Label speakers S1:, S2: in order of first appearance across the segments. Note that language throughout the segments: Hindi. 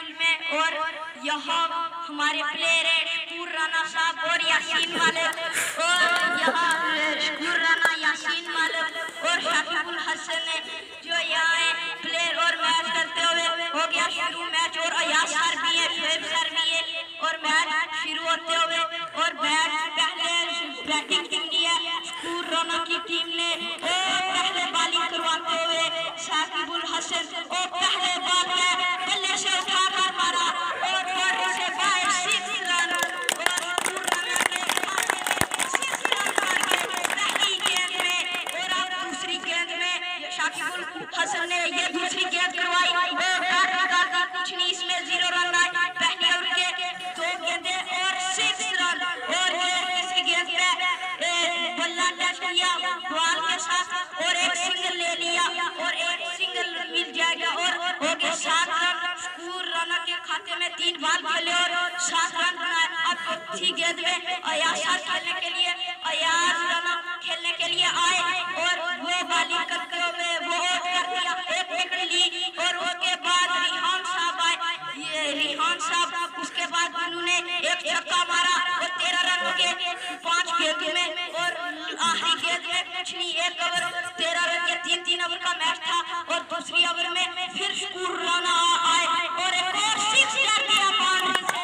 S1: स्कूल में और यहाँ हमारे प्लेयर है शकूर राना साहब और यासीन मालिक और यहाँ शकूर राना यासीन मालिक और शाकिबुल हसन है जो यहाँ है प्लेयर और मैच करते हुए हो गया शुरू मैच और अयाज सर भी है शुएब सर भी है और मैच शुरू होते हुए और पहले बैटिंग की है शकूर राना की टीम ने पहले बॉलिंग करवाते हुए शाकिबुल हसन और पहले बॉल में बल्ले से उठाकर मारा और बॉल से बाहर 6 रन और शकूर राना के खाते में 6 रन मार के पहली गेंद में और अब दूसरी गेंद में शाकिबुल हसन ने ये दूसरी गेंद करवाई और कुछ नहीं इसमें 0 रन आए पहले उनके 2 गेंदें और 6 रन और ये तीसरी गेंद पे बल्ला टच किया बॉल के साथ और एक सिंगल ले लिया और एक सिंगल मिल जाएगा और हो गए 7 रन शकूर राना के खाते में 3 बॉल खेले और 7 रन बनाए अब अच्छी गेंद में अयाज खेलने के लिए अयाज राना खेलने के लिए आए और वो बॉलिंग करते हुए वो कर दिया एक विकेट ली और उसके बाद रिहान साहब आए ये रिहान साहब उसके बाद उन्होंने एक छक्का मारा और 13 रन हो गए 5 गेंद में और आखिरी गेंद में कुछ नहीं 1 ओवर 13 रन के 3-3 ओवर का मैच था और दूसरी ओवर में फिर शकूर राना आए और एक और 6 कर दिया बाउंड्री से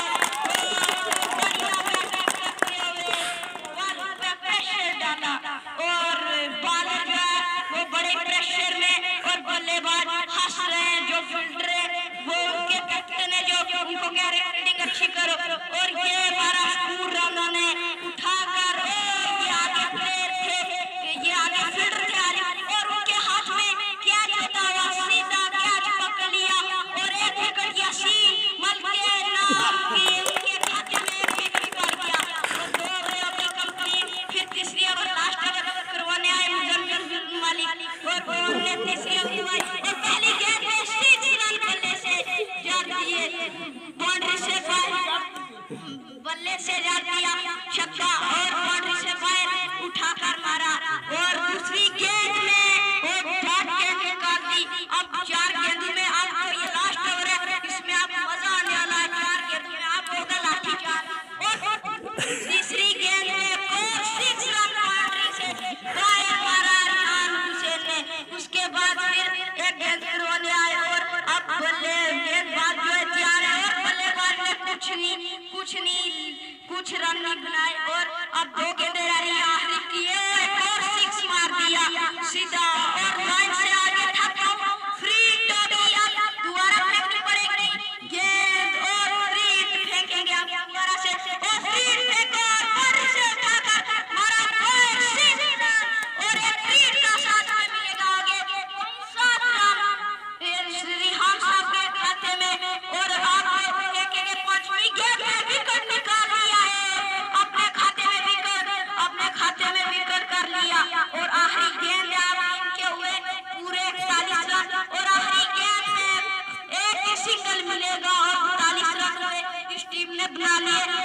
S1: बढ़िया बैटिंग करते हुए बॉल पे प्रेशर डाला और बॉलर जो है वो बड़े प्रेशर में और बल्लेबाज हंस रहे हैं जो फील्डर है वो उनके कैप्टन है जो उनको कह रहे हैं फील्डिंग अच्छी करो और ये हमारा शकूर राना ने उठाकर ये आगे प्लेयर थे ये आगे फील्डर थे और उनके हाथ में कैच होता हुआ सीधा कैच पकड़ लिया और एक विकेट यासीन मलिक के नाम की उनके खाते में एक विकेट पड़ गया और 2 ओवर अभी कंप्लीट फिर तीसरी ओवर लास्ट ओवर करवाने आए मुजम्मिल मालिक और उन्होंने तीसरी ओवर करवाई और पहली गेंद में 6 रन बल्ले से जा दिए बाउंड्री से बाहर बल्ले से जा दिया छक्का और बाउंड्री से बाहर उठाकर मारा और दूसरी गेंद में वो डॉट गेंद निकाल दी अब 4 गेंद में अब तो ये लास्ट ओवर है इसमें अब मजा आने वाला है 4 गेंद में आप होगा लाठी चार्ज और तीसरी गेंद में और 6 रन बाउंड्री से बाहर मारा रिहान हुसैन ने उसके बाद फिर एक गेंद करवाने आए और अब बल्ले गेंदबाज जो है तैयार है और बल्लेबाज ने कुछ रन नहीं बनाए और अब 2 गेंदें रह रही आखिरी की एक और 6 मार दिया सीधा और लाइन से आगे था फ्री टॉबी अब दोबारा फेंकनी पड़ेगी गेंद और फ्री फेंकेंगे अब दोबारा से और फ्री फेंको और बाहर से उठाकर मारा और 6 रन और एक फ्री का साथ में मिलेगा आगे 7 रन रिहान साहब के खाते में और आप देखेंगे 5वीं गेंद में विकेट निकाल लिया है अपने खाते में विकेट कर लिया और आखिरी गेंद आप इनके हुए पूरे 41 रन और आखिरी गेंद में एक ही सिंगल मिलेगा और 42 रन हुए इस टीम ने बना लिए